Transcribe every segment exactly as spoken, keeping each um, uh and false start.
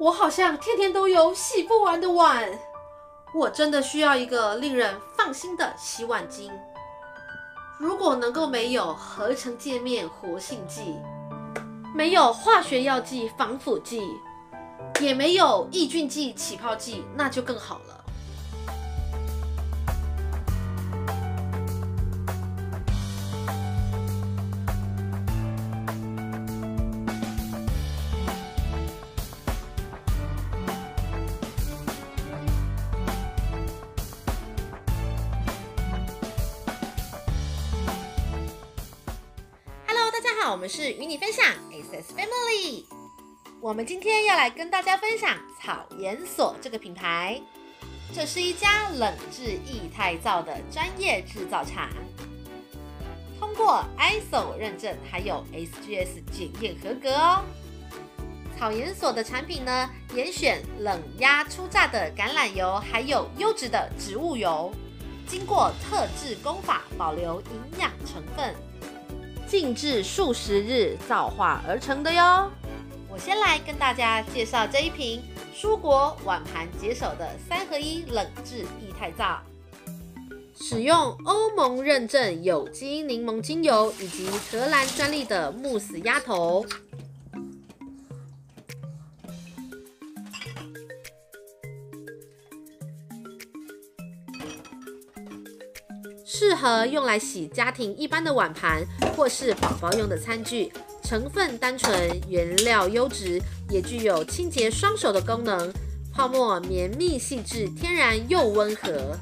我好像天天都有洗不完的碗，我真的需要一个令人放心的洗碗巾。如果能够没有合成界面活性剂，没有化学药剂防腐剂，也没有抑菌剂起泡剂，那就更好了。我们是与你分享 S S Family， 我们今天要来跟大家分享草研所这个品牌，这是一家冷制液态皂的专业制造厂，通过 I S O 认证，还有 S G S 检验合格哦。草研所的产品呢，严选冷压初榨的橄榄油，还有优质的植物油，经过特制工法，保留营养成分。静置数十日皂化而成的哟。我先来跟大家介绍这一瓶蔬果碗盘解手的三合一冷制液态皂，使用欧盟认证有机柠檬精油以及荷兰专利的慕斯压头。适合用来洗家庭一般的碗盘，或是宝宝用的餐具。成分单纯，原料优质，也具有清洁双手的功能。泡沫绵密细致，天然又温和。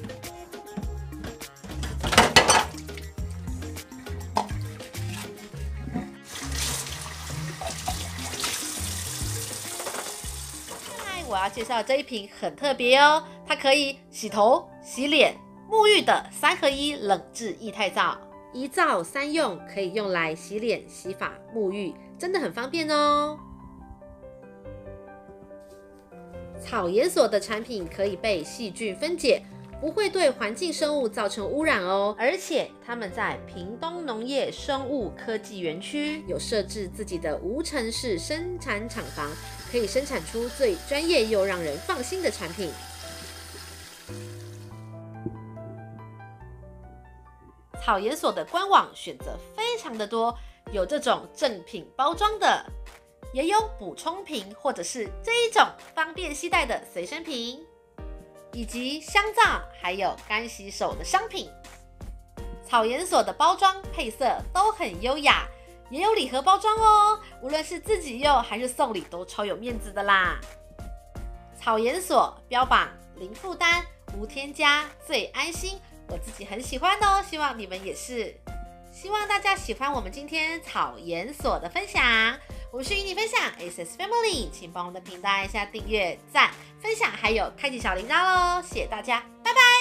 接下来我要介绍这一瓶很特别哦，它可以洗头、洗脸、沐浴的三合一冷制液态皂，一皂三用，可以用来洗脸、洗发、沐浴，真的很方便哦。草研所的产品可以被细菌分解，不会对环境生物造成污染哦。而且他们在屏东农业生物科技园区有设置自己的无尘室生产厂房，可以生产出最专业又让人放心的产品。草研所的官网选择非常的多，有这种正品包装的，也有补充瓶，或者是这一种方便携带的随身瓶，以及香皂，还有干洗手的商品。草研所的包装配色都很优雅，也有礼盒包装哦，无论是自己用还是送礼都超有面子的啦。草研所标榜零负担、无添加、最安心。我自己很喜欢哦，希望你们也是。希望大家喜欢我们今天草研所的分享。我们是与你分享 S S Family， 请帮我们的频道按一下订阅、赞、分享，还有开启小铃铛喽！谢谢大家，拜拜。